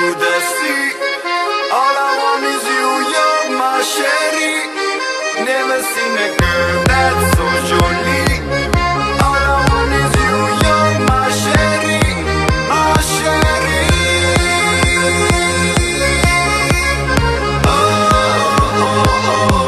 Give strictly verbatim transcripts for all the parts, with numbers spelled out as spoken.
the sea. All I want is you, you're my sherry. Never seen a girl that's so jolie. All I want is you, you're my sherry, my sherry. Oh, oh, oh, oh.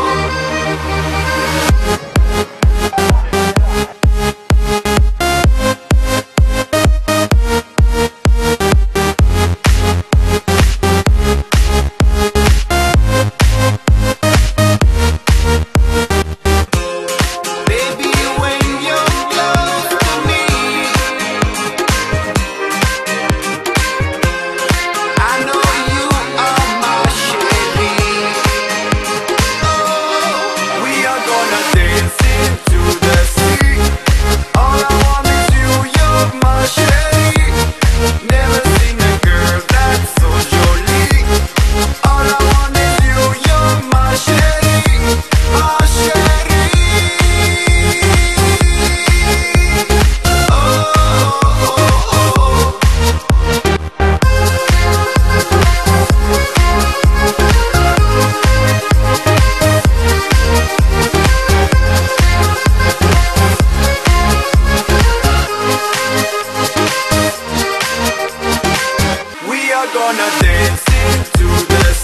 Gonna dance into the